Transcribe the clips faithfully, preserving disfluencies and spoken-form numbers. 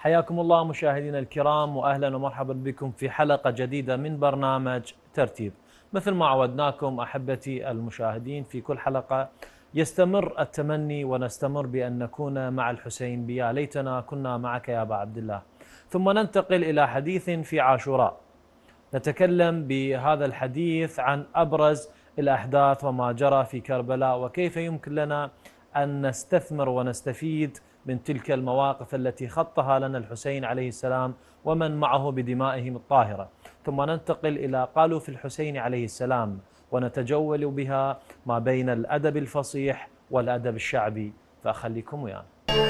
حياكم الله مشاهدينا الكرام، وأهلا ومرحبا بكم في حلقة جديدة من برنامج ترتيب. مثل ما عودناكم أحبتي المشاهدين، في كل حلقة يستمر التمني ونستمر بأن نكون مع الحسين بيا ليتنا كنا معك يا أبا عبد الله. ثم ننتقل إلى حديث في عاشوراء، نتكلم بهذا الحديث عن أبرز الأحداث وما جرى في كربلاء، وكيف يمكن لنا أن نستثمر ونستفيد من تلك المواقف التي خطها لنا الحسين عليه السلام ومن معه بدمائهم الطاهرة. ثم ننتقل إلى قالوا في الحسين عليه السلام، ونتجول بها ما بين الأدب الفصيح والأدب الشعبي، فأخليكم ويانا.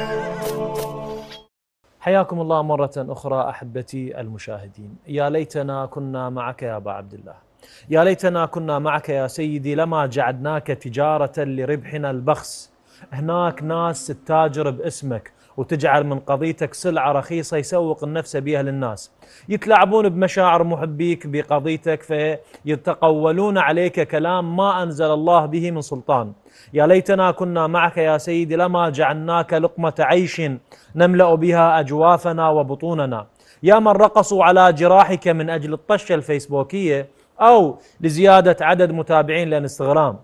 حياكم الله مرة أخرى أحبتي المشاهدين. يا ليتنا كنا معك يا أبا عبد الله، يا ليتنا كنا معك يا سيدي، لما جعلناك تجارة لربحنا البخس. هناك ناس تتاجر باسمك وتجعل من قضيتك سلعة رخيصة يسوق النفس بها للناس، يتلاعبون بمشاعر محبيك بقضيتك فيتقولون عليك كلام ما أنزل الله به من سلطان. يا ليتنا كنا معك يا سيدي، لما جعلناك لقمة عيش نملأ بها أجوافنا وبطوننا. يا من رقصوا على جراحك من أجل الطشة الفيسبوكية أو لزيادة عدد متابعين للانستغرام،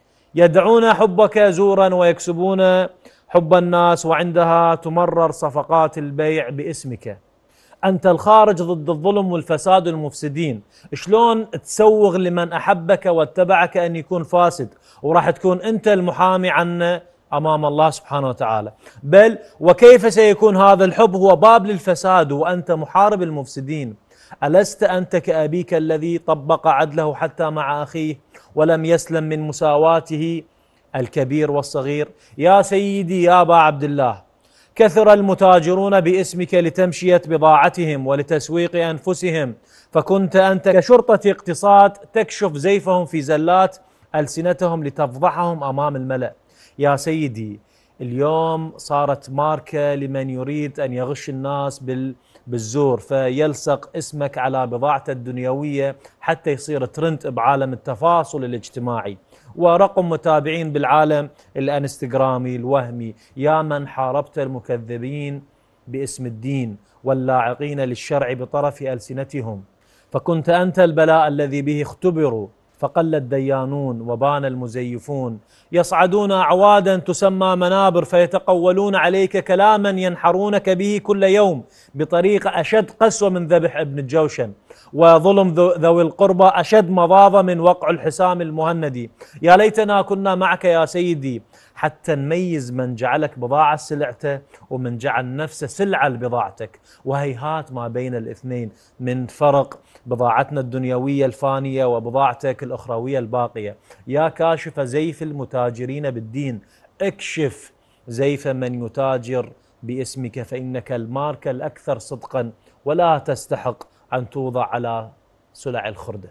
يدعون حبك زورا ويكسبون حب الناس، وعندها تمرر صفقات البيع باسمك. أنت الخارج ضد الظلم والفساد والمفسدين. شلون تسوغ لمن أحبك واتبعك أن يكون فاسد، وراح تكون أنت المحامي عنه أمام الله سبحانه وتعالى؟ بل وكيف سيكون هذا الحب هو باب للفساد وأنت محارب المفسدين؟ ألست أنت كأبيك الذي طبق عدله حتى مع أخيه ولم يسلم من مساواته الكبير والصغير؟ يا سيدي يا أبا عبد الله، كثر المتاجرون باسمك لتمشية بضاعتهم ولتسويق أنفسهم، فكنت أنت كشرطة اقتصاد تكشف زيفهم في زلات ألسنتهم لتفضحهم أمام الملأ. يا سيدي، اليوم صارت ماركة لمن يريد أن يغش الناس بال بالزور، فيلصق اسمك على بضاعته الدنيوية حتى يصير ترند بعالم التفاصل الاجتماعي ورقم متابعين بالعالم الانستغرامي الوهمي. يا من حاربت المكذبين باسم الدين واللاعقين للشرع بطرف ألسنتهم، فكنت أنت البلاء الذي به اختبروا فقل الديانون وبان المزيفون، يصعدون أعوادا تسمى منابر فيتقولون عليك كلاما ينحرونك به كل يوم بطريقة أشد قسوة من ذبح ابن الجوشن، وظلم ذوي القربى أشد مضاضة من وقع الحسام المهندي. يا ليتنا كنا معك يا سيدي حتى نميز من جعلك بضاعة سلعته ومن جعل نفسه سلعة لبضاعتك، وهيهات ما بين الاثنين من فرق بضاعتنا الدنيوية الفانية وبضاعتك الأخروية الباقية. يا كاشف زيف المتاجرين بالدين، اكشف زيف من يتاجر باسمك، فإنك الماركة الأكثر صدقا ولا تستحق أن توضع على سلع الخردة.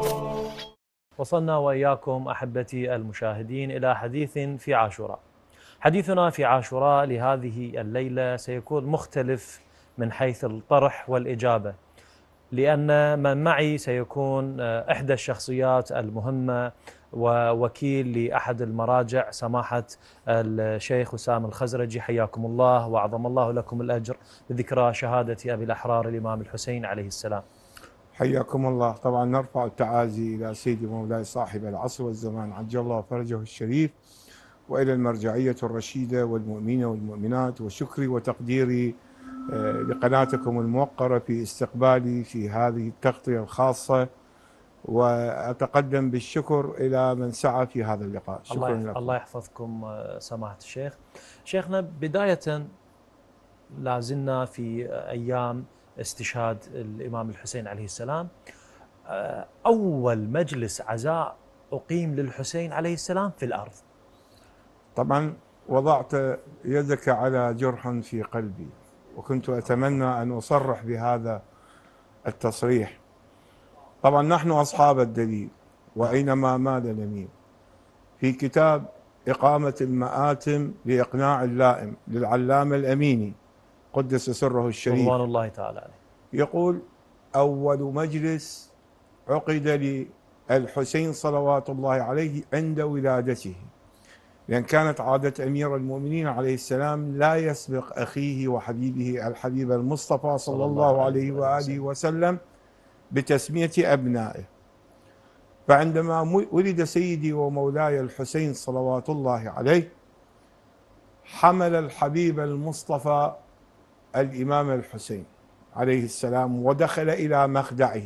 وصلنا وإياكم أحبتي المشاهدين إلى حديث في عاشوراء. حديثنا في عاشوراء لهذه الليلة سيكون مختلف من حيث الطرح والإجابة، لأن من معي سيكون إحدى الشخصيات المهمة ووكيل لأحد المراجع، سماحة الشيخ وسام الخزرجي، حياكم الله وأعظم الله لكم الأجر بذكرى شهادة أبي الأحرار الإمام الحسين عليه السلام. حياكم الله. طبعا نرفع التعازي إلى سيدي مولاي صاحب العصر والزمان عجل الله فرجه الشريف، وإلى المرجعية الرشيدة والمؤمنين والمؤمنات، وشكري وتقديري لقناتكم الموقرة في استقبالي في هذه التغطية الخاصة، وأتقدم بالشكر إلى من سعى في هذا اللقاء. شكرا الله لكم. الله يحفظكم سماحة الشيخ. شيخنا، بداية لازلنا في أيام استشهاد الإمام الحسين عليه السلام. أول مجلس عزاء أقيم للحسين عليه السلام في الأرض. طبعا وضعت يدك على جرح في قلبي، وكنت أتمنى أن أصرح بهذا التصريح. طبعا نحن أصحاب الدليل، وأينما مال نميل. في كتاب إقامة المآتم لإقناع اللائم للعلامة الأميني قدس سره الشريف رضوان الله تعالى عليه، يقول: أول مجلس عقد للحسين صلوات الله عليه عند ولادته لأن كانت عادة أمير المؤمنين عليه السلام لا يسبق أخيه وحبيبه الحبيب المصطفى صلى الله عليه وآله وسلم بتسمية أبنائه. فعندما ولد سيدي ومولاي الحسين صلوات الله عليه، حمل الحبيب المصطفى الإمام الحسين عليه السلام ودخل إلى مخدعه،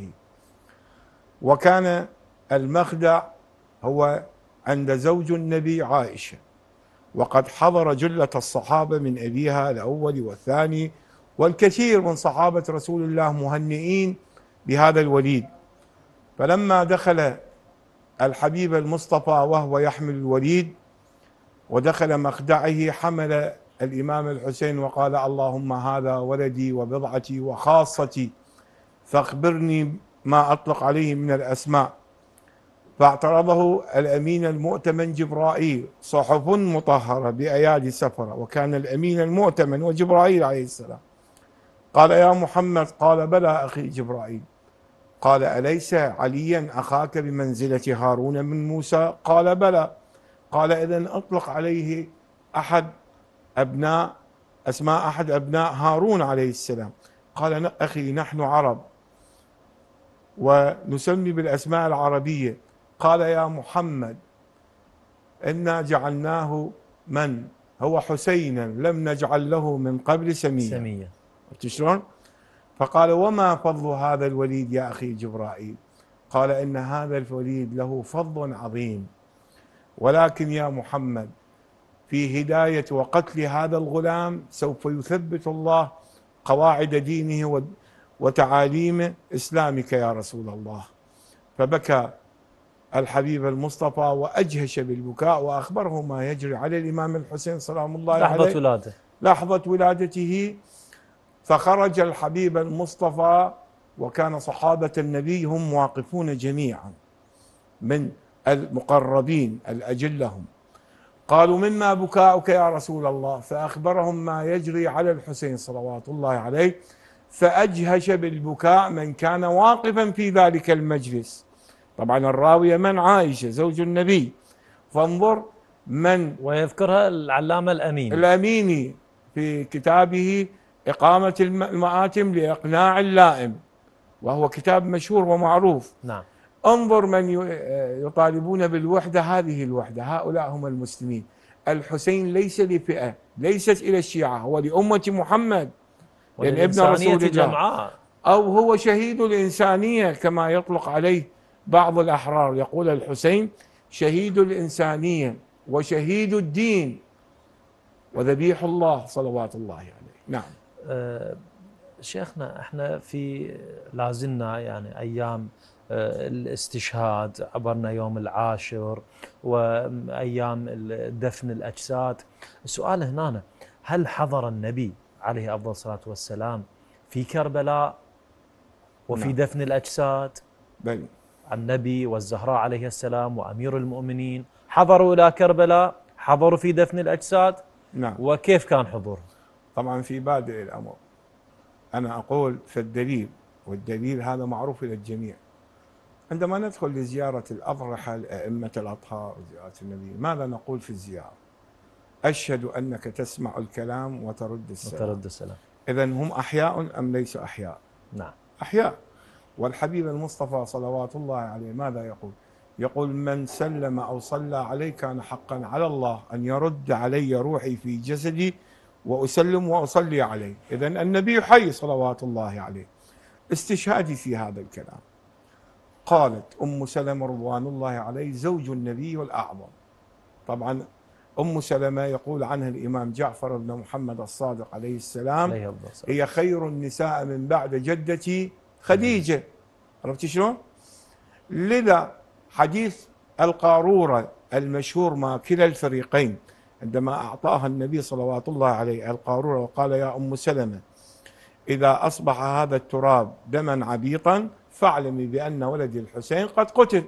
وكان المخدع هو عند زوج النبي عائشة، وقد حضر جلة الصحابة من أبيها الأول والثاني والكثير من صحابة رسول الله مهنئين بهذا الوليد. فلما دخل الحبيب المصطفى وهو يحمل الوليد ودخل مخدعه، حمل الإمام الحسين وقال: اللهم هذا ولدي وبضعتي وخاصتي، فاخبرني ما أطلق عليه من الأسماء. فاعترضه الأمين المؤتمن جبرائيل، صحف مطهرة بأيادي سفرة، وكان الأمين المؤتمن وجبرائيل عليه السلام. قال: يا محمد. قال: بلى أخي جبرائيل. قال: أليس عليا أخاك بمنزلة هارون من موسى؟ قال: بلى. قال: إذن أطلق عليه أحد أبناء أسماء أحد أبناء هارون عليه السلام. قال: أخي نحن عرب ونسمي بالأسماء العربية. قال: يا محمد إنا جعلناه من هو حسينا لم نجعل له من قبل سميا. سميا. شلون؟ فقال: وما فضل هذا الوليد يا أخي جبرائيل؟ قال: إن هذا الوليد له فضل عظيم، ولكن يا محمد في هداية وقتل هذا الغلام سوف يثبت الله قواعد دينه وتعاليم إسلامك يا رسول الله. فبكى الحبيب المصطفى وأجهش بالبكاء، وأخبره ما يجري على الإمام الحسين سلام الله عليه لحظة ولاده لحظة ولادته. فخرج الحبيب المصطفى، وكان صحابة النبي هم واقفون جميعا من المقربين الأجل هم. قالوا: مما بكاؤك يا رسول الله؟ فأخبرهم ما يجري على الحسين صلوات الله عليه، فأجهش بالبكاء من كان واقفا في ذلك المجلس. طبعا الراوية من؟ عائشة زوج النبي. فانظر من، ويذكرها العلامة الأميني الأميني في كتابه إقامة المآتم لإقناع اللائم، وهو كتاب مشهور ومعروف. نعم. انظر من يطالبون بالوحدة، هذه الوحدة، هؤلاء هم المسلمين. الحسين ليس لفئة، ليست إلى الشيعة، هو لأمة محمد، لأن ابن رسول الله جمعاء، أو هو شهيد الإنسانية كما يطلق عليه بعض الأحرار، يقول الحسين شهيد الإنسانية وشهيد الدين وذبيح الله صلوات الله عليه. نعم. أه شيخنا، احنا في لازلنا يعني أيام الاستشهاد، عبرنا يوم العاشر وأيام دفن الأجساد. السؤال هنا، هل حضر النبي عليه أفضل الصلاة والسلام في كربلاء وفي نعم. دفن الأجساد؟ بل النبي والزهراء عليه السلام وأمير المؤمنين حضروا إلى كربلاء، حضروا في دفن الأجساد. نعم. وكيف كان حضورهم؟ طبعا في بادئ الأمر أنا أقول في الدليل، والدليل هذا معروف إلى الجميع. عندما ندخل لزيارة الأضرحة الأئمة الأطهار وزيارة النبي، ماذا نقول في الزيارة؟ أشهد أنك تسمع الكلام وترد السلام. وترد السلام. إذن هم أحياء أم ليسوا أحياء؟ نعم أحياء. والحبيب المصطفى صلوات الله عليه ماذا يقول؟ يقول: من سلم أو صلى علي كان حقا على الله أن يرد علي روحي في جسدي وأسلم وأصلي عليه. إذن النبي حي صلوات الله عليه. استشهادي في هذا الكلام، قالت أم سلمة رضوان الله عليه زوج النبي والأعظم. طبعا أم سلمة يقول عنها الإمام جعفر بن محمد الصادق عليه السلام: هي خير النساء من بعد جدتي خديجة. عرفت شلون؟ لذا حديث القارورة المشهور مع كلا الفريقين، عندما أعطاها النبي صلوات الله عليه القارورة وقال: يا أم سلمة إذا أصبح هذا التراب دما عبيطا فاعلمي بأن ولدي الحسين قد قتل.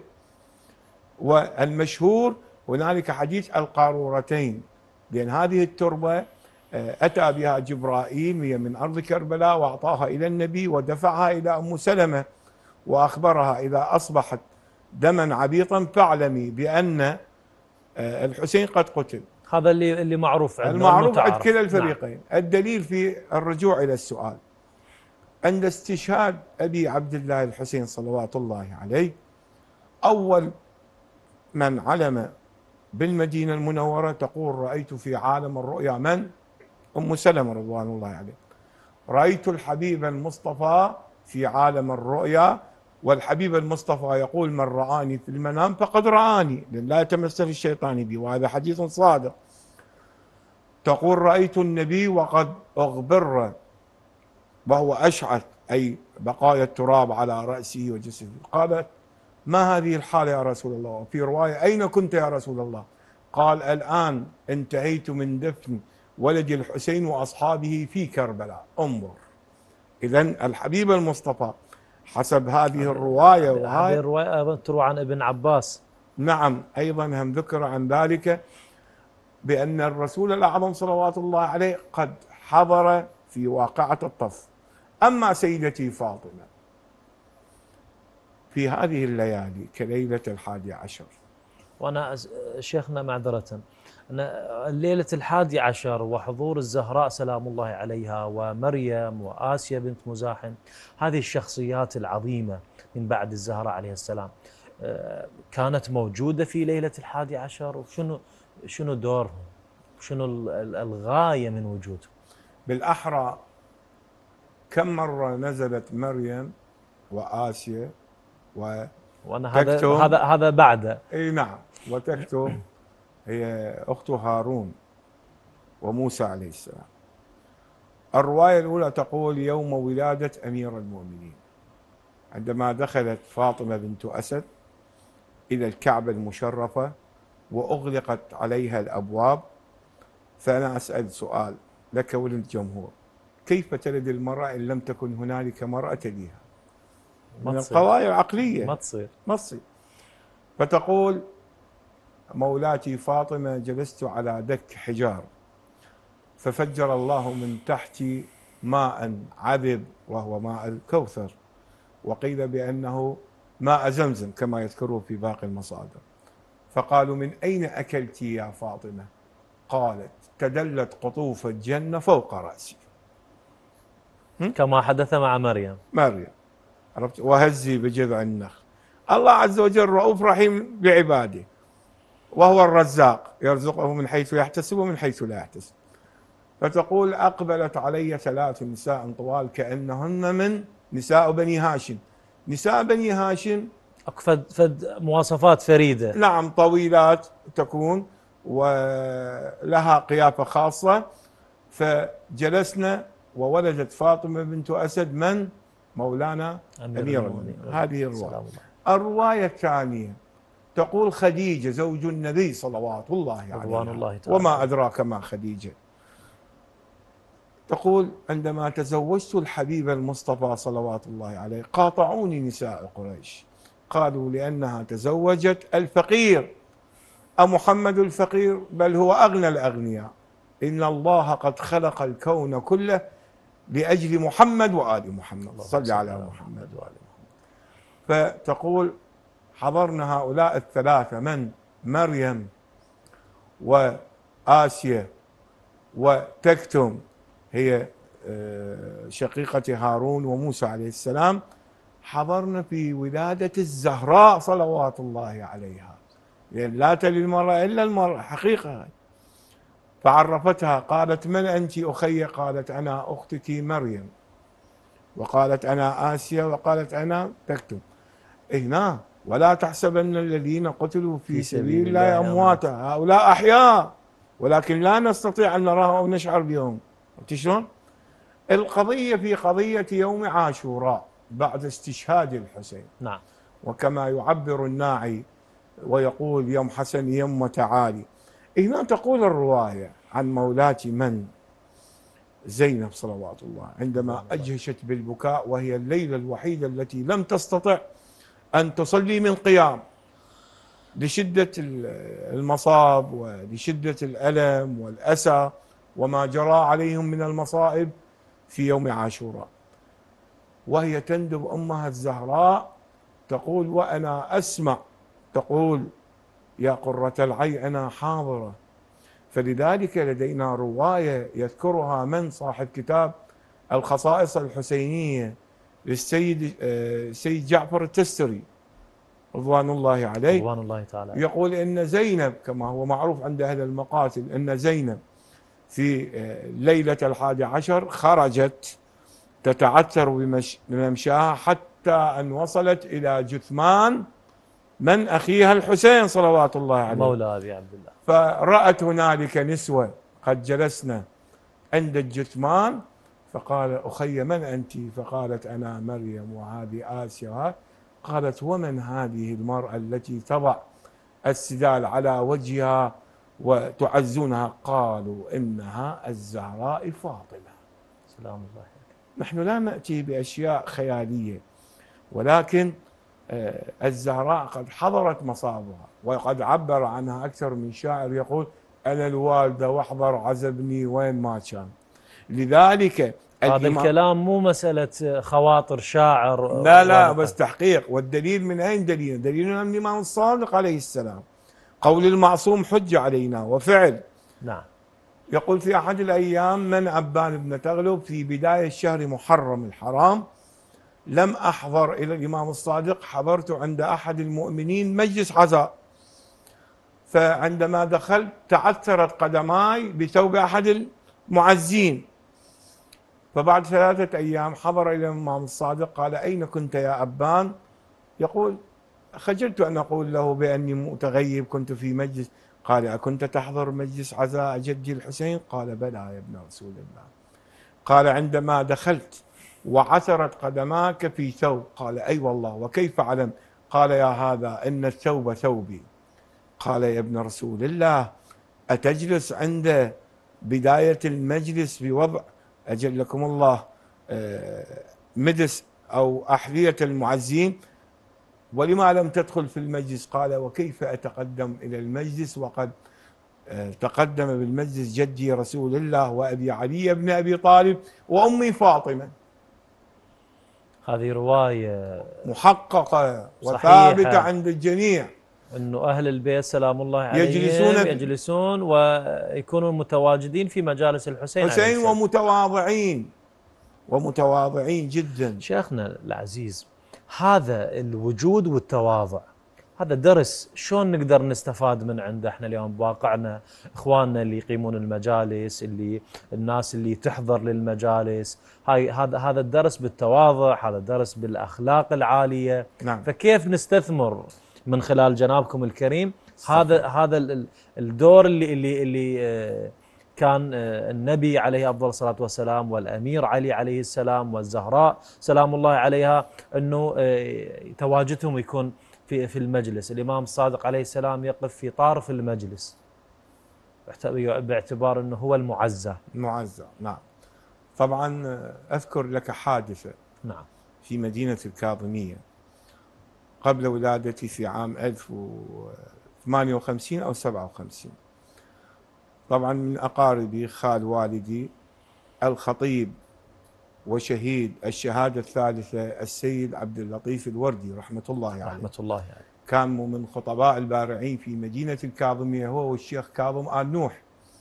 والمشهور هنالك حديث القارورتين، لأن هذه التربة أتى بها جبرائيل هي من أرض كربلاء وأعطاها إلى النبي ودفعها إلى أم سلمة وأخبرها: إذا أصبحت دما عبيطا فاعلمي بأن آه، الحسين قد قتل. هذا اللي اللي معروف عندنا المعروف عند والمتعارف. كلا الفريقين. نعم. الدليل في الرجوع إلى السؤال، عند استشهاد أبي عبد الله الحسين صلوات الله عليه، أول من علم بالمدينة المنورة تقول رأيت في عالم الرؤيا من؟ أم سلمة رضوان الله عليه. رأيت الحبيب المصطفى في عالم الرؤيا، والحبيب المصطفى يقول من رآني في المنام فقد رآني، لا يتمثل الشيطان بي، وهذا حديث صادق. تقول رأيت النبي وقد أغبر وهو أشعث، أي بقايا التراب على رأسه وجسده. قالت ما هذه الحالة يا رسول الله؟ وفي رواية أين كنت يا رسول الله؟ قال الآن انتهيت من دفن ولد الحسين وأصحابه في كربلاء. انظر، إذن الحبيب المصطفى حسب هذه الرواية، وهذه الرواية تروى عن ابن عباس. نعم، أيضا هم ذكر عن ذلك بأن الرسول الأعظم صلوات الله عليه قد حضر في واقعة الطف. أما سيدتي فاطمة في هذه الليالي كليلة الحادي عشر، وأنا شيخنا معذرة، أنا الليلة الحادي عشر وحضور الزهراء سلام الله عليها ومريم وآسيا بنت مزاحم، هذه الشخصيات العظيمة من بعد الزهراء عليه السلام، كانت موجودة في ليلة الحادي عشر، وشنو شنو دورهم؟ شنو الغاية من وجودهم؟ بالأحرى كم مرة نزلت مريم وآسيا و وانا هذا هذا هذا بعده. اي نعم، وتكتم هي اخت هارون وموسى عليه السلام. الروايه الاولى تقول يوم ولاده امير المؤمنين، عندما دخلت فاطمه بنت اسد الى الكعبه المشرفه واغلقت عليها الابواب. فانا اسال سؤال لك وللجمهور، كيف تلد المراه ان لم تكن هنالك مراه تليها؟ من القضايا العقلية ما تصير ما تصير. فتقول مولاتي فاطمة جلست على دك حجار ففجر الله من تحتي ماء عذب وهو ماء الكوثر، وقيل بأنه ماء زمزم كما يذكره في باقي المصادر. فقالوا من أين أكلت يا فاطمة؟ قالت تدلت قطوف الجنة فوق رأسي، كما حدث مع مريم مريم عرفت، وهزي بجذع النخل. الله عز وجل رؤوف رحيم بعباده، وهو الرزاق يرزقه من حيث يحتسب ومن حيث لا يحتسب. فتقول أقبلت علي ثلاث نساء طوال كأنهن من نساء بني هاشم. نساء بني هاشم فد فد مواصفات فريدة، نعم، طويلات تكون ولها قيافة خاصة. فجلسنا وولدت فاطمة بنت أسد من مولانا أمير المؤمنين. هذه الرواية. الرواية الثانية تقول خديجة زوج النبي صلوات الله عليه، وما أدراك ما خديجة. تقول عندما تزوجت الحبيب المصطفى صلوات الله عليه قاطعوني نساء قريش، قالوا لأنها تزوجت الفقير. أمحمد الفقير؟ بل هو أغنى الأغنياء. إن الله قد خلق الكون كله لأجل محمد وآل محمد، صل على محمد وآل محمد. فتقول حضرنا هؤلاء الثلاثة من مريم وآسيا وتكتم هي شقيقة هارون وموسى عليه السلام، حضرنا في ولادة الزهراء صلوات الله عليها، لأن لا تلي المرأة إلا المرأة حقيقة. فعرفتها قالت من أنت أخي؟ قالت أنا أختك مريم، وقالت أنا آسيا، وقالت أنا تكتم. هنا ولا تحسبن الذين قتلوا في, في سبيل الله أمواتا، هؤلاء أحياء ولكن لا نستطيع أن نراهم أو نشعر بهم. شلون؟ القضية في قضية يوم عاشوراء بعد استشهاد الحسين. نعم. وكما يعبر الناعي ويقول يوم حسن يوم تعالي. هنا تقول الرواية عن مولاتي من زينب صلوات الله عندما أجهشت بالبكاء، وهي الليلة الوحيدة التي لم تستطع أن تصلي من قيام لشدة المصاب ولشدة الألم والأسى وما جرى عليهم من المصائب في يوم عاشوراء، وهي تندب أمها الزهراء تقول وأنا أسمع، تقول يا قرة العين أنا حاضرة. فلذلك لدينا رواية يذكرها من صاحب كتاب الخصائص الحسينية للسيد سيد جعفر التستري رضوان الله عليه، رضوان الله تعالى، يقول إن زينب كما هو معروف عند أهل المقاتل أن زينب في ليلة الحادي عشر خرجت تتعثر بممشاها حتى أن وصلت إلى جثمان من أخيها الحسين صلوات الله عليه مولى أبي عبد الله، فرأت هنالك نسوة قد جلسنا عند الجثمان، فقال أخي من أنت؟ فقالت أنا مريم وهذه آسيا. قالت ومن هذه المرأة التي تضع السدال على وجهها وتعزونها؟ قالوا إنها الزهراء فاطمة سلام الله عليك. نحن لا نأتي بأشياء خيالية، ولكن الزهراء قد حضرت مصابها، وقد عبر عنها أكثر من شاعر يقول أنا الوالدة واحضر عزبني وين ما كان. لذلك هذا الكلام مو مسألة خواطر شاعر، لا لا بس تحقيق. والدليل من أين دليل؟ دليلنا من الإمام الصادق عليه السلام، قول المعصوم حجة علينا وفعل. نعم. يقول في أحد الأيام من عبان بن تغلب في بداية شهر محرم الحرام لم أحضر إلى الإمام الصادق، حضرت عند أحد المؤمنين مجلس عزاء، فعندما دخلت تعثرت قدماي بثوب أحد المعزين، فبعد ثلاثة أيام حضر إلى الإمام الصادق قال أين كنت يا أبان؟ يقول خجلت أن أقول له بأني متغيب كنت في مجلس. قال أكنت تحضر مجلس عزاء جدي الحسين؟ قال بلى يا ابن رسول الله. قال عندما دخلت وعثرت قدماك في ثوب؟ قال أي والله وكيف علم؟ قال يا هذا إن الثوب ثوبي. قال يا ابن رسول الله أتجلس عند بداية المجلس بوضع أجلكم الله مدس أو أحذية المعزين، ولما لم تدخل في المجلس؟ قال وكيف أتقدم إلى المجلس وقد تقدم بالمجلس جدي رسول الله وأبي علي بن أبي طالب وأمي فاطمة. هذه رواية محققة وثابتة عند الجميع أنه أهل البيت سلام الله عليهم يجلسون يجلسون ويكونون متواجدين في مجالس الحسين حسين ومتواضعين ومتواضعين جدا. شيخنا العزيز، هذا الوجود والتواضع هذا درس شلون نقدر نستفاد من عنده احنا اليوم بواقعنا؟ اخواننا اللي يقيمون المجالس، اللي الناس اللي تحضر للمجالس، هاي هذا هذا الدرس بالتواضع، هذا الدرس بالاخلاق العاليه. نعم. فكيف نستثمر من خلال جنابكم الكريم هذا هذا الدور اللي اللي اللي كان النبي عليه افضل الصلاه والسلام والامير علي عليه السلام والزهراء سلام الله عليها انه تواجدهم يكون في في المجلس. الامام الصادق عليه السلام يقف في طرف المجلس باعتبار انه هو المعزى. المعزى نعم. طبعا اذكر لك حادثه نعم في مدينه الكاظميه قبل ولادتي في عام ألف وثمانية وخمسين أو سبعة وخمسين. طبعا من أقاربي خال والدي الخطيب وشهيد الشهادة الثالثة السيد عبد اللطيف الوردي رحمة الله عليه رحمة الله عليه، كان من خطباء البارعين في مدينة الكاظمية هو والشيخ كاظم آل نوح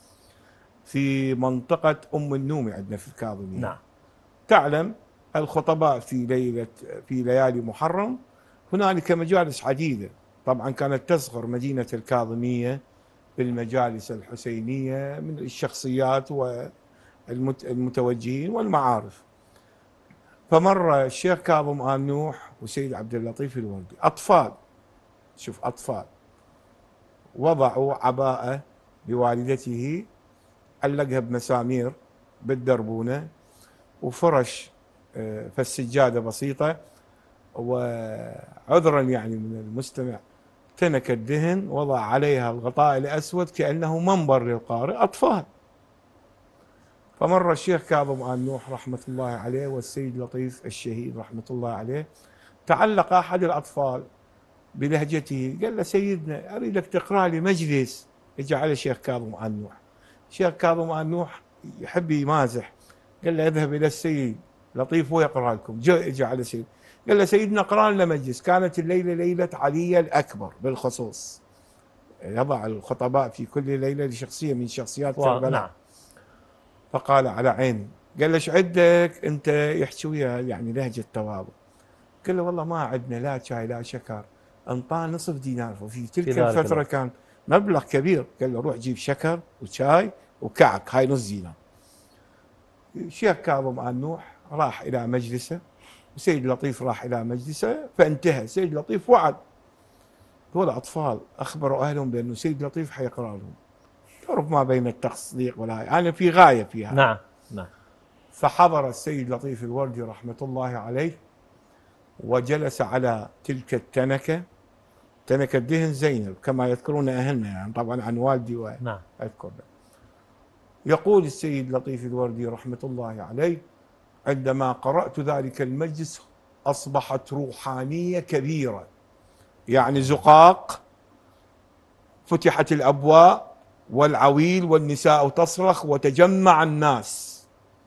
في منطقة أم النومي عندنا في الكاظمية. نعم. تعلم الخطباء في ليلة في ليالي محرم هنالك مجالس عديدة، طبعا كانت تصغر مدينة الكاظمية بالمجالس الحسينية من الشخصيات والمتوجهين والمعارف. فمر الشيخ كاظم آل نوح وسيد عبد اللطيف الوردي أطفال، شوف أطفال، وضعوا عباءة لوالدته علقها بمسامير بالدربونة وفرش فالسجادة بسيطة، وعذرا يعني من المستمع تنك الدهن وضع عليها الغطاء الأسود كأنه منبر للقارئ. أطفال. فمر الشيخ كاظم آل نوح رحمة الله عليه والسيد لطيف الشهيد رحمة الله عليه، تعلق أحد الأطفال بلهجته قال له سيدنا أريدك تقرأ لي مجلس. اجى على الشيخ كاظم آل نوح، الشيخ كاظم آل نوح يحب يمازح، قال له اذهب إلى السيد لطيف ويقرأ لكم. جاء اجى على السيد قال له سيدنا اقرأ لنا مجلس. كانت الليلة ليلة علي الأكبر بالخصوص، يضع الخطباء في كل ليلة لشخصية من شخصيات كربلاء. نعم. فقال على عيني. قال له ايش عندك انت؟ يحكي وياه يعني لهجة تواضع. قال له والله ما عندنا لا شاي لا شكر. انطاه نصف دينار، وفي تلك الفترة كان مبلغ كبير. قال له روح جيب شكر وشاي وكعك، هاي نص دينار. الشيخ كاظم آل نوح راح إلى مجلسه، وسيد لطيف راح إلى مجلسه، فانتهى. سيد لطيف وعد دول أطفال، أخبروا أهلهم بأنه سيد لطيف حيقرأ لهم. تعرف ما بين التصديق ولا يعني في غاية فيها. نعم نعم. فحضر السيد لطيف الوردي رحمة الله عليه، وجلس على تلك التنكة، تنكة دهن زينب كما يذكرون أهلنا، يعني طبعا عن والدي وأذكر. يقول السيد لطيف الوردي رحمة الله عليه: عندما قرأت ذلك المجلس أصبحت روحانية كبيرة، يعني زقاق، فتحت الأبواب والعويل والنساء تصرخ وتجمع الناس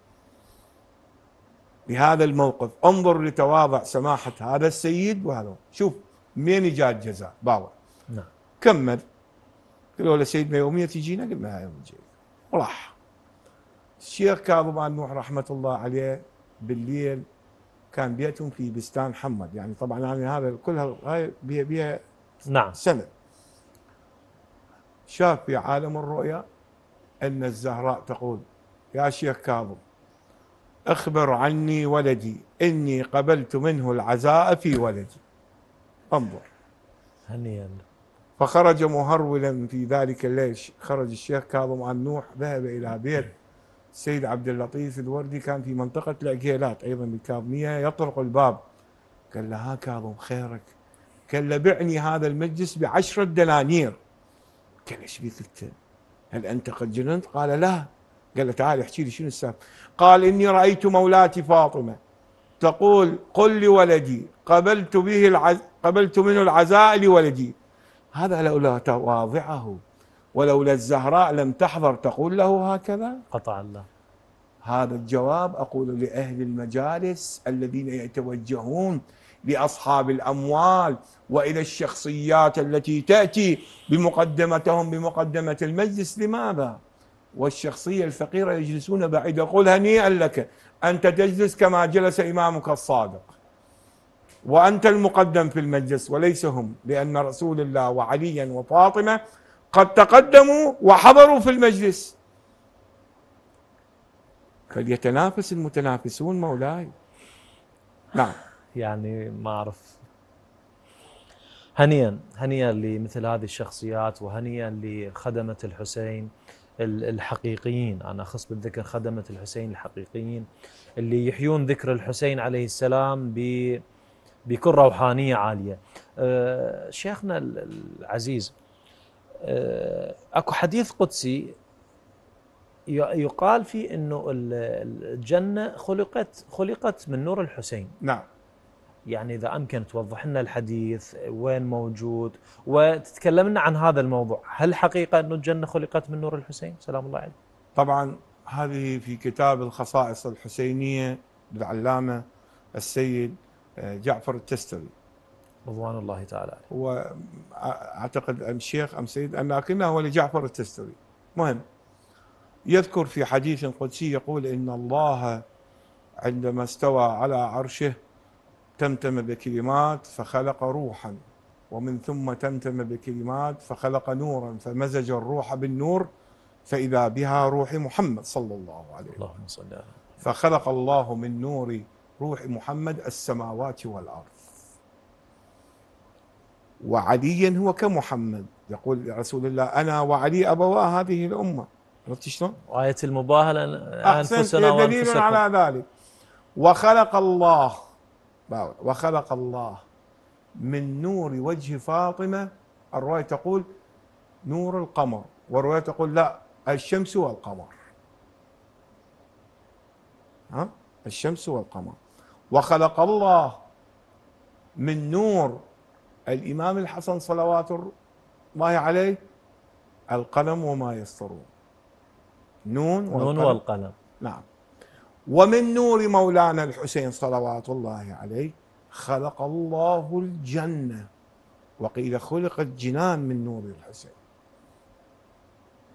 بهذا الموقف. انظر لتواضع سماحة هذا السيد وهذا. شوف منين جاء الجزاء باوع. نعم. كمل. قالوا له سيدنا يومية تجينا، قلنا يوم جاي. راح الشيخ كاظم آل نوح رحمة الله عليه بالليل، كان بيتهم في بستان حمد، يعني طبعا يعني هذا كلها هاي بيها بيها نعم. سنة. شاف في عالم الرؤيا أن الزهراء تقول: يا شيخ كاظم أخبر عني ولدي إني قبلت منه العزاء في ولدي. انظر. هنيئا. فخرج مهرولا في ذلك الليل. خرج الشيخ كاظم آل نوح، ذهب إلى بيت السيد عبد اللطيف الوردي، كان في منطقة العقيلات أيضا بالكاظمية. يطرق الباب. قال له: ها كاظم خيرك؟ قال له: بعني هذا المجلس بعشرة دنانير. قال: ايش بيك انت؟ هل انت قد جننت؟ قال: لا. قال له: تعال احكي لي شنو السالفه. قال: اني رايت مولاتي فاطمه تقول: قل لولدي قبلت به العز... قبلت منه العزاء لولدي. هذا لولا تواضعه ولولا الزهراء لم تحضر تقول له هكذا. قطع الله. هذا الجواب أقول لأهل المجالس الذين يتوجهون لأصحاب الأموال وإلى الشخصيات التي تأتي بمقدمتهم بمقدمة المجلس. لماذا؟ والشخصية الفقيرة يجلسون بعيد. يقول: هنيئا لك، أنت تجلس كما جلس إمامك الصادق، وأنت المقدم في المجلس وليس هم، لأن رسول الله وعليا وفاطمة قد تقدموا وحضروا في المجلس. فليتنافس المتنافسون مولاي. نعم. يعني ما أعرف. هنيئا هنيئا لمثل هذه الشخصيات، وهنيئا لخدمة الحسين الحقيقيين. أنا أخص بالذكر خدمة الحسين الحقيقيين اللي يحيون ذكر الحسين عليه السلام بكل روحانية عالية. أه شيخنا العزيز، أه أكو حديث قدسي يقال فيه أنه الجنة خلقت خلقت من نور الحسين. نعم. يعني إذا أمكن توضح لنا الحديث وين موجود وتتكلمنا عن هذا الموضوع. هل حقيقة أن الجنة خلقت من نور الحسين سلام الله عليه؟ طبعا هذه في كتاب الخصائص الحسينية للعلامة السيد جعفر التستري رضوان الله تعالى عليه. وأعتقد أم شيخ أم سيد أن لكنه هو لجعفر التستري. مهم. يذكر في حديث قدسي يقول: إن الله عندما استوى على عرشه تمتم بكلمات فخلق روحا، ومن ثم تمتم بكلمات فخلق نورا، فمزج الروح بالنور فإذا بها روح محمد صلى الله عليه وسلم. اللهم صل على. فخلق الله من نور روح محمد السماوات والأرض. وعليا هو كمحمد. يقول رسول الله: أنا وعلي أبوا هذه الأمة. عرفت شلون؟ آية المباهلة أنفسنا دليل على ذلك. وخلق الله وخلق الله من نور وجه فاطمة. الرواية تقول نور القمر، والرواية تقول لا، الشمس والقمر. ها؟ الشمس والقمر. وخلق الله من نور الإمام الحسن صلوات الله عليه القلم وما يسطرون. نون والقلم. نون والقلم. نعم. ومن نور مولانا الحسين صلوات الله عليه خلق الله الجنة، وقيل خلق الجنان من نور الحسين.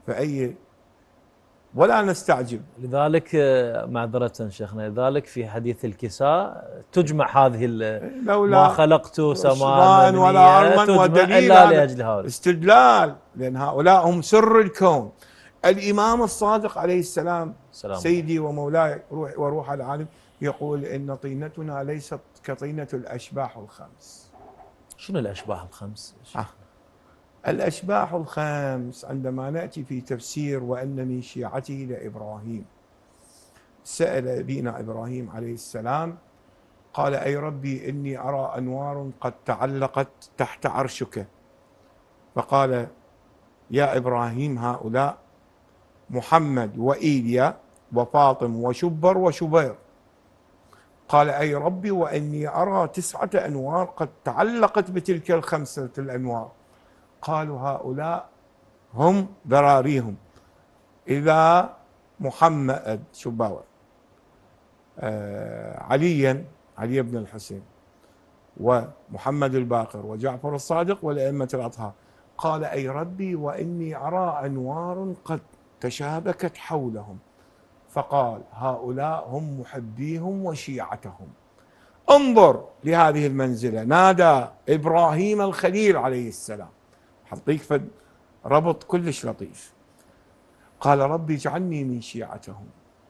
فأي ولا نستعجب. لذلك معذرة شيخنا، لذلك في حديث الكساء تجمع هذه ما خلقت سماء ولا أرضا ودليل إلا لأجل هذا استدلال، لأن هؤلاء هم سر الكون. الإمام الصادق عليه السلام سلام سيدي ومولاي روح وروح العالم يقول إن طينتنا ليست كطينة الأشباح الخمس. شنو الأشباح الخمس؟ آه. الأشباح الخمس عندما نأتي في تفسير وأن من شيعته لإبراهيم، سأل أبينا إبراهيم عليه السلام قال أي ربي إني أرى أنوار قد تعلقت تحت عرشك، فقال يا إبراهيم هؤلاء محمد وإيليا وفاطم وشبر وشبير. قال أي ربي وإني أرى تسعة أنوار قد تعلقت بتلك الخمسة الأنوار. قالوا هؤلاء هم ذراريهم، إذا محمد شباوة آه عليا علي بن الحسين ومحمد الباقر وجعفر الصادق والأئمة الأطهار. قال أي ربي وإني أرى أنوار قد تشابكت حولهم، فقال هؤلاء هم محبيهم وشيعتهم. انظر لهذه المنزلة، نادى إبراهيم الخليل عليه السلام، حطيك فد ربط كلش لطيف، قال ربي اجعلني من شيعتهم،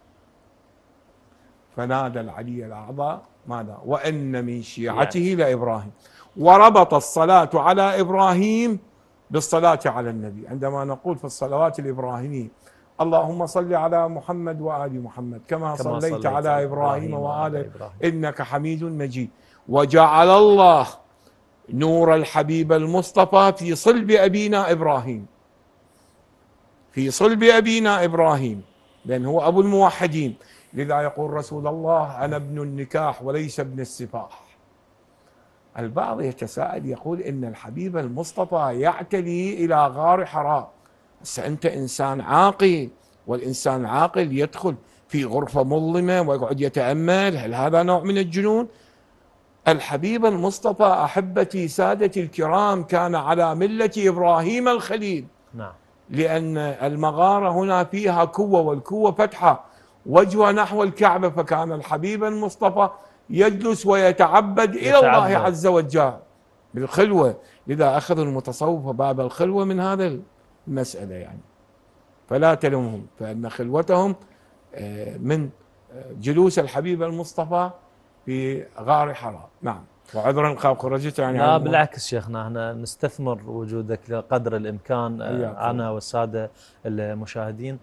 فنادى العلي الأعظم ماذا؟ وأن من شيعته لإبراهيم، وربط الصلاة على إبراهيم بالصلاة على النبي. عندما نقول في الصلوات الإبراهيمية اللهم صل على محمد وآل محمد كما, كما صليت, صليت على إبراهيم وآل إبراهيم إنك حميد مجيد، وجعل الله نور الحبيب المصطفى في صلب أبينا إبراهيم، في صلب أبينا إبراهيم، لأن هو أبو الموحدين. لذا يقول رسول الله أنا ابن النكاح وليس ابن السفاح. البعض يتساءل يقول إن الحبيب المصطفى يعتلي إلى غار حراء. أنت إنسان عاقل، والإنسان العاقل يدخل في غرفة مظلمة ويقعد يتأمل، هل هذا نوع من الجنون؟ الحبيب المصطفى أحبتي سادتي الكرام كان على ملة إبراهيم الخليل. نعم. لأن المغارة هنا فيها كوة، والكوة فتحة وجهها نحو الكعبة، فكان الحبيب المصطفى يجلس ويتعبد إلى الله عز وجل بالخلوة. لذا أخذ المتصوف باب الخلوة من هذا المسألة يعني، فلا تلومهم، فإن خلوتهم من جلوس الحبيب المصطفى في غار حراء. نعم. وعذرا خرجت يعني. لا بالعكس شيخنا، احنا نستثمر وجودك قدر الامكان انا والساده المشاهدين.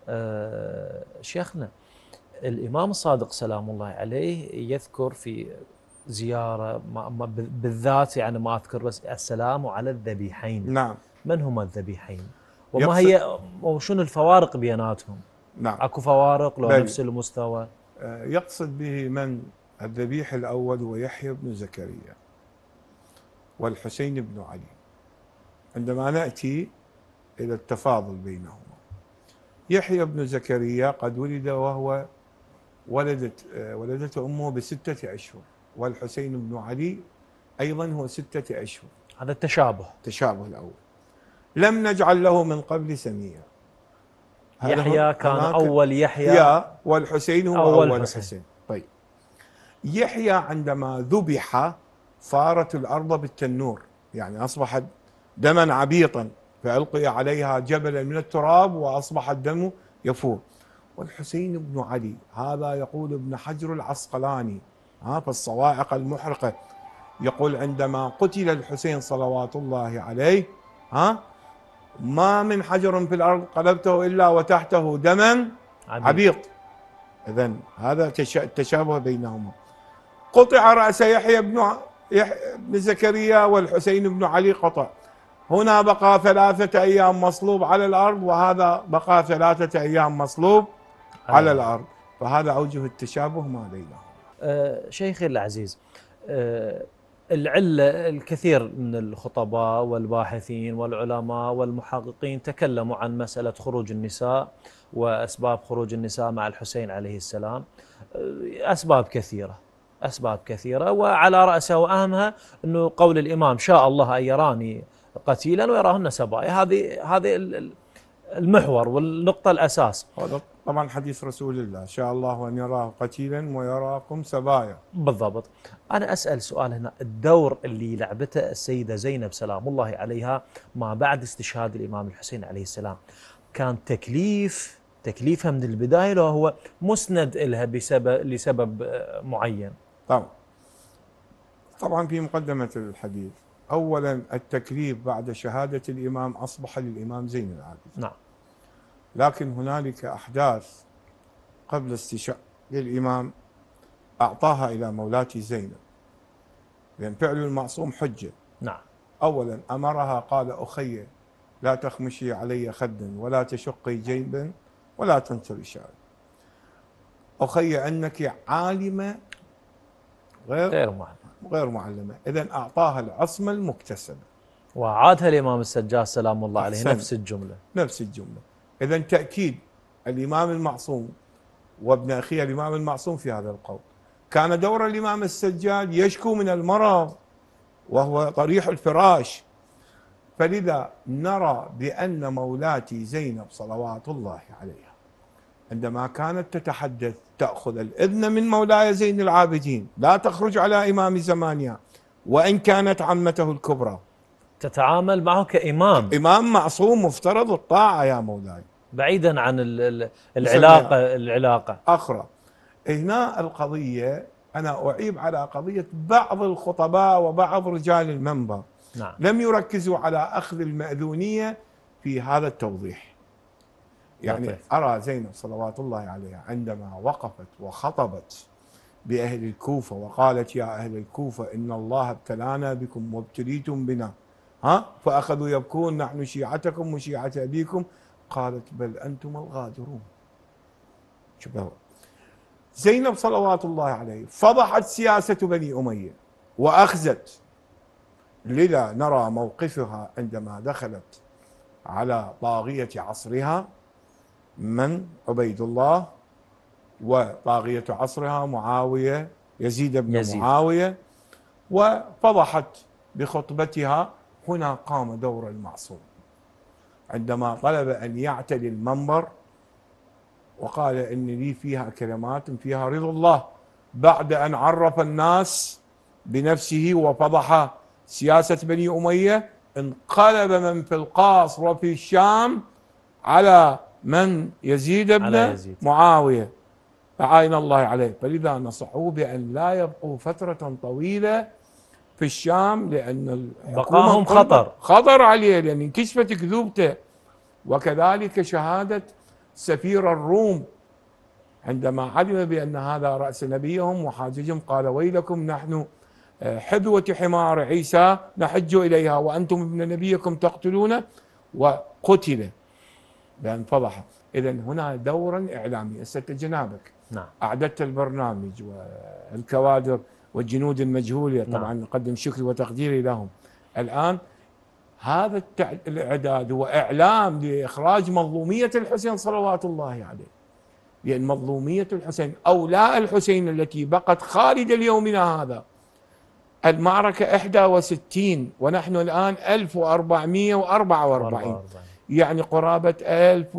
شيخنا الامام الصادق سلام الله عليه يذكر في زياره بالذات، يعني ما اذكر بس السلام على الذبيحين. نعم. من هما الذبيحين؟ وما هي وشنو الفوارق بيناتهم؟ نعم. اكو فوارق لو نفس المستوى؟ يقصد به من الذبيح الأول هو يحيى بن زكريا والحسين بن علي. عندما نأتي إلى التفاضل بينهما، يحيى بن زكريا قد ولد وهو ولدت ولدته أمه بستة أشهر، والحسين بن علي أيضا هو ستة أشهر. هذا التشابه تشابه الأول. لم نجعل له من قبل سميا. يحيى كان أول يحيى والحسين هو أول, أول حسين. حسين. طيب يحيى عندما ذبح صارت الأرض بالتنور، يعني أصبحت دما عبيطا، فألقي عليها جبلا من التراب وأصبح الدم يفور. والحسين بن علي هذا يقول ابن حجر العسقلاني ها في الصواعق المحرقة، يقول عندما قتل الحسين صلوات الله عليه ها ما من حجر في الأرض قلبته إلا وتحته دما عبيط, عبيط. إذن هذا التشابه بينهما. قطع رأس يحيى بن يحيى بن زكريا والحسين بن علي قطع، هنا بقى ثلاثة أيام مصلوب على الأرض، وهذا بقى ثلاثة أيام مصلوب على الأرض، فهذا أوجه التشابه ما بينهم. أه شيخي العزيز، أه العلة الكثير من الخطباء والباحثين والعلماء والمحققين تكلموا عن مسألة خروج النساء وأسباب خروج النساء مع الحسين عليه السلام. أسباب كثيرة أسباب كثيرة وعلى رأسها وأهمها أنه قول الإمام شاء الله أن يراني قتيلا ويراهن سبايا. هذه هذه المحور والنقطة الأساس. هذا طبعا حديث رسول الله، شاء الله أن يراه قتيلا ويراكم سبايا. بالضبط. أنا أسأل سؤال هنا، الدور اللي لعبته السيدة زينب سلام الله عليها ما بعد استشهاد الإمام الحسين عليه السلام، كان تكليف تكليفها من البداية لو هو مسند إلها بسبب لسبب معين؟ طبعا طبعا في مقدمة الحديث، أولا التكليف بعد شهادة الإمام أصبح للإمام زين العابدين. نعم. لكن هنالك أحداث قبل استشهاد الإمام أعطاها إلى مولاتي زينب، لأن فعل المعصوم حجة. نعم. أولا أمرها قال: أخي لا تخمشي علي خدا ولا تشقي جيبا ولا تنثري شعرا. أخي أنك عالمة غير غير معلم. غير معلمة. إذن أعطاها العصمة المكتسبة. وعادها الإمام السجاد سلام الله عليه أحسن. نفس الجملة نفس الجملة. إذن تأكيد الإمام المعصوم وابن أخيه الإمام المعصوم في هذا القول. كان دور الإمام السجاد يشكو من المرض وهو طريح الفراش، فلذا نرى بأن مولاتي زينب صلوات الله عليها عندما كانت تتحدث تأخذ الإذن من مولاي زين العابدين، لا تخرج على إمام زمانها وإن كانت عمته الكبرى، تتعامل معه كإمام، إمام معصوم مفترض الطاعة يا مولاي، بعيدا عن العلاقة العلاقة أخرى. هنا القضية أنا أعيب على قضية بعض الخطباء وبعض رجال المنبر. نعم. لم يركزوا على أخذ المأذونية في هذا التوضيح. يعني لطيف. أرى زينب صلوات الله عليها عندما وقفت وخطبت بأهل الكوفة وقالت: يا أهل الكوفة إن الله ابتلانا بكم وابتليتم بنا، ها فأخذوا يبكون نحن شيعتكم وشيعة أبيكم، قالت: بل أنتم الغادرون. شبه زينب صلوات الله عليه فضحت سياسة بني أمية وأخزت، لذا نرى موقفها عندما دخلت على طاغية عصرها من عبيد الله، وطاغية عصرها معاوية يزيد بن يزيد. معاوية، وفضحت بخطبتها. هنا قام دور المعصوم عندما طلب أن يعتلي المنبر وقال: إن لي فيها كلمات فيها رضا الله، بعد أن عرف الناس بنفسه وفضح سياسة بني أمية، انقلب من في القاص وفي الشام على من يزيد بن يزيد. معاوية فعين الله عليه. فلذا نصحوه بأن لا يبقوا فترة طويلة في الشام، لأن بقاهم خطر خطر عليه، لأن انكشفت كذوبته. وكذلك شهادة سفير الروم عندما علم بأن هذا رأس نبيهم وحاججهم، قال: ويلكم نحن حذوة حمار عيسى نحج إليها وأنتم ابن نبيكم تقتلونه، وقتل لأن فضح. إذن هنا دورا إعلامي. أسألت جنابك. نعم. أعددت البرنامج والكوادر والجنود المجهولة، طبعا نعم. نقدم شكري وتقديري لهم. الآن هذا الإعداد وإعلام لإخراج مظلومية الحسين صلوات الله عليه، لأن مظلومية الحسين أولاء الحسين التي بقت خالدة ليومنا هذا. المعركة إحدى وستين ونحن الآن ألف وأربعمئة وأربعة وأربعين، يعني قرابة ألف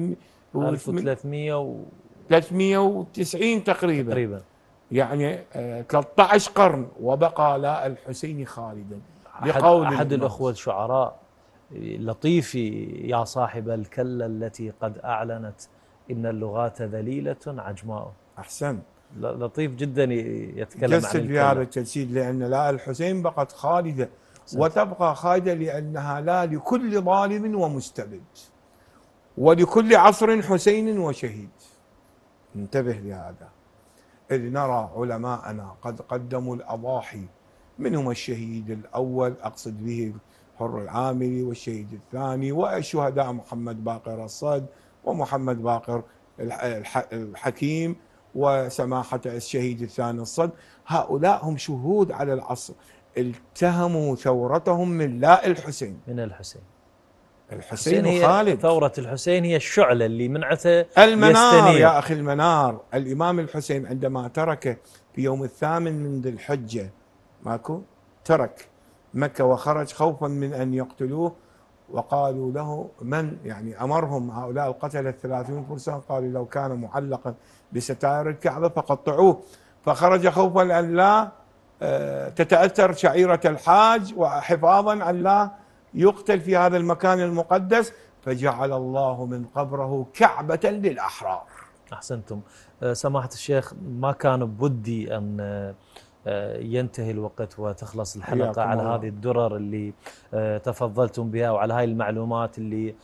وثلاثمئة وتسعين تقريبا, تقريبا. يعني ثلاثة عشر قرن وبقى لا الحسين خالدا. بقول أحد الأخوة الشعراء: لطيفي يا صاحب الكلة التي قد أعلنت إن اللغات ذليلة عجماء. أحسن. لطيف جدا يتكلم جسد عن في هذا التجسيد، لأن لا الحسين بقت خالدة وتبقى خالدة لأنها لا لكل ظالم ومستبد ولكل عصر حسين وشهيد. انتبه لهذا. إذ نرى علماءنا قد قدموا الأضاحي، منهم الشهيد الأول أقصد به حر العامري، والشهيد الثاني، والشهداء محمد باقر الصد ومحمد باقر الحكيم وسماحة الشهيد الثاني الصد. هؤلاء هم شهود على العصر، التهموا ثورتهم من لاء الحسين من الحسين. الحسين وخالد. ثورة الحسين هي الشعلة اللي منعته المنار يستنير. يا أخي المنار. الإمام الحسين عندما ترك في يوم الثامن من ذي الحجة، ماكو ترك مكة وخرج خوفا من أن يقتلوه، وقالوا له من يعني أمرهم هؤلاء القتلة الثلاثون فرسان؟ قالوا لو كان معلقا بستائر الكعبة فقطعوه، فخرج خوفا أن لا تتأثر شعيرة الحاج وحفاظا أن لا يقتل في هذا المكان المقدس، فجعل الله من قبره كعبة للأحرار. أحسنتم. سماحة الشيخ، ما كان بودي أن ينتهي الوقت وتخلص الحلقة على الله. هذه الدرر اللي تفضلتم بها وعلى هاي المعلومات اللي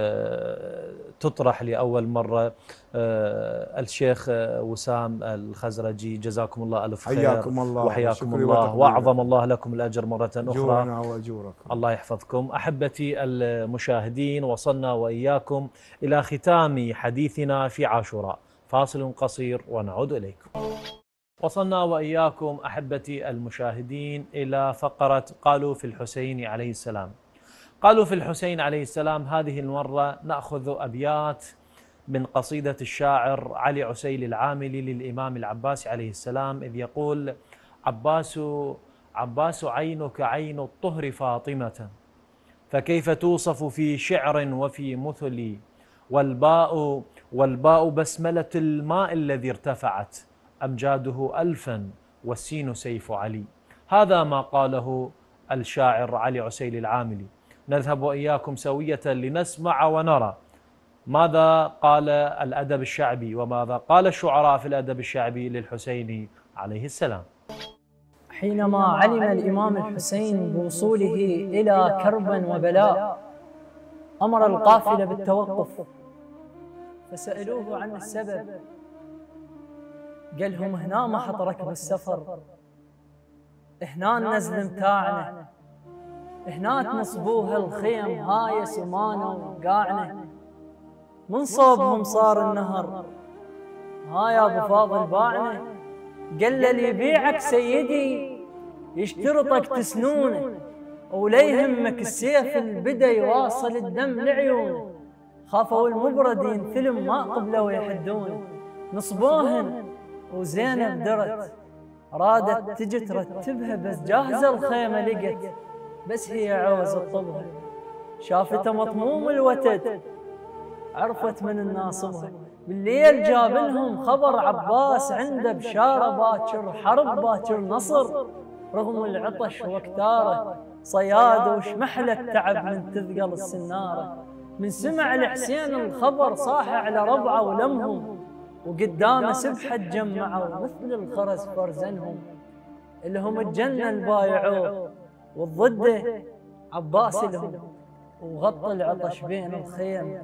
تطرح لأول مرة. الشيخ وسام الخزرجي، جزاكم الله ألف خير. حياكم الله وحياكم الله وأعظم الله لكم الأجر مرة أخرى. أجورنا وأجوركم. الله يحفظكم. أحبتي المشاهدين، وصلنا وإياكم إلى ختام حديثنا في عاشوراء. فاصل قصير ونعود إليكم. وصلنا وإياكم أحبتي المشاهدين إلى فقرة قالوا في الحسين عليه السلام. قالوا في الحسين عليه السلام، هذه المرة نأخذ أبيات من قصيدة الشاعر علي عسيل العاملي للإمام العباس عليه السلام، إذ يقول: عباس عباس عينك عين الطهر فاطمة، فكيف توصف في شعر وفي مثل، والباء والباء بسملة الماء الذي ارتفعت أمجاده ألفا والسين سيف علي. هذا ما قاله الشاعر علي عسيل العاملي. نذهب وإياكم سوية لنسمع ونرى ماذا قال الأدب الشعبي وماذا قال الشعراء في الأدب الشعبي للحسين عليه السلام. حينما علم الإمام الحسين بوصوله إلى كرب وبلاء، أمر القافلة بالتوقف، فسألوه عن السبب، قال لهم: هنا ما حط ركب السفر، هنا النزل متاعنا، هنا تنصبوها الخيم هاي سمانة وقاعنا، من صوبهم صار النهر، ها يا ابو فاضل باعنا. قال له: اللي يبيعك سيدي يشترطك تسنونه، ولا يهمك السيف البدا يواصل الدم لعيونه، خافوا المبرد ينثلم ما قبلوا يحدونه، نصبوهن وزينب درت، رادت تجي ترتبها بس جاهزة الخيمة لقت، بس هي عوز الطبها، شافته مطموم الوتد عرفت من الناصبها، بالليل جاب لهم خبر عباس عنده بشارة باكر حرب باكر نصر، رغم العطش وكتاره صياد وشمحله التعب من تثقل السنارة، من سمع الحسين الخبر صاح على ربعه ولمهم، وقدامه سبحة جمعوا مثل الخرز فرزنهم، لهم الجنة البايعوه والضده عباس لهم، وغطى العطش بين الخيم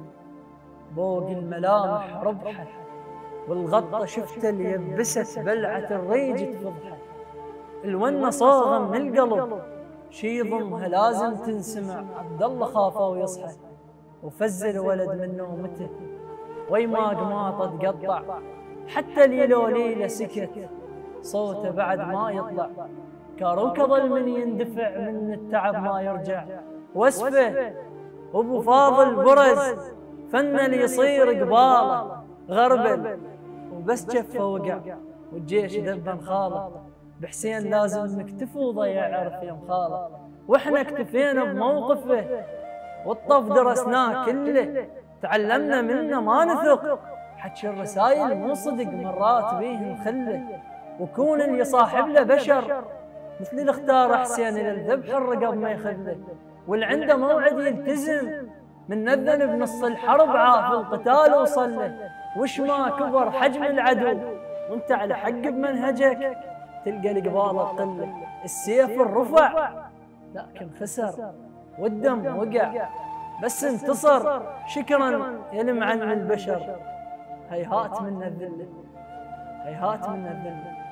بوق الملامح ربحه، والغطة شفته اللي يبست بلعة الريج تفضحه، الونة صاغة من القلب شي ضمها لازم تنسمع، عبد الله خافه ويصحى وفز الولد من نومته، ويما قماطه تقطع حتى اليلوليله سكت، صوته بعد ما يطلع، كاروكه ظل من يندفع من التعب ما يرجع، واسفه ابو فاضل برز فن اللي يصير قباله غربل، وبس جفه وقع والجيش دبن خاله، بحسين لازم نكتفوا ضيع عرف يا مخاله، واحنا اكتفينا بموقفه والطف درسناه كله، تعلمنا منه ما نثق، حكي الرسايل مو صدق مرات بيه نخله، وكون اللي صاحب له بشر مثل اللي اختار حسين للذبح الرقب ما يخله، واللي عنده موعد يلتزم من نذن بنص الحرب عاف القتال وصل له، وش ما كبر حجم العدو وانت على حق بمنهجك تلقى القباله قله، السيف الرفع لكن خسر والدم وقع بس انتصر، شكرا يا لمعن البشر، هيهات من الذله هيهات من الذله.